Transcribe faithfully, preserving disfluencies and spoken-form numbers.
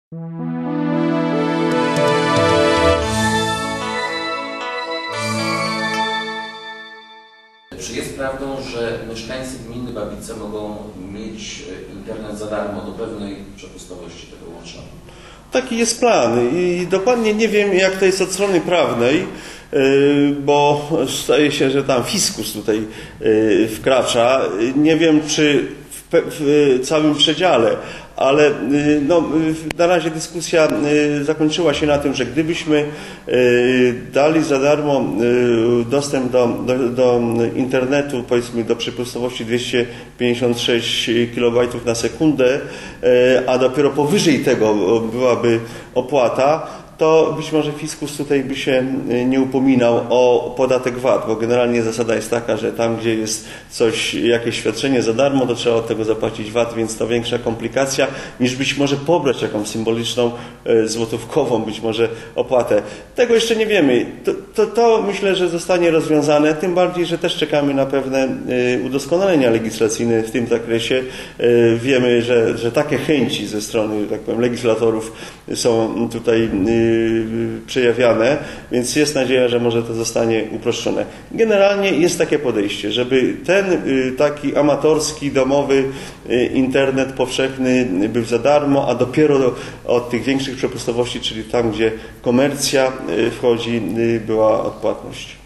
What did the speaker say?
Czy jest prawdą, że mieszkańcy gminy Babice mogą mieć internet za darmo do pewnej przepustowości tego łącza? Taki jest plan i dokładnie nie wiem, jak to jest od strony prawnej, bo staje się, że tam fiskus tutaj wkracza. Nie wiem, czy w całym przedziale, ale no, na razie dyskusja zakończyła się na tym, że gdybyśmy dali za darmo dostęp do, do, do internetu, powiedzmy do przepustowości dwieście pięćdziesiąt sześć kilobajtów na sekundę, a dopiero powyżej tego byłaby opłata, to być może fiskus tutaj by się nie upominał o podatek V A T, bo generalnie zasada jest taka, że tam, gdzie jest coś, jakieś świadczenie za darmo, to trzeba od tego zapłacić V A T, więc to większa komplikacja niż być może pobrać jakąś symboliczną, złotówkową być może opłatę. Tego jeszcze nie wiemy. To, to, to myślę, że zostanie rozwiązane, tym bardziej, że też czekamy na pewne udoskonalenia legislacyjne w tym zakresie. Wiemy, że, że takie chęci ze strony, tak powiem, legislatorów są tutaj przejawiane, więc jest nadzieja, że może to zostanie uproszczone. Generalnie jest takie podejście, żeby ten taki amatorski, domowy internet powszechny był za darmo, a dopiero od tych większych przepustowości, czyli tam, gdzie komercja wchodzi, była odpłatność.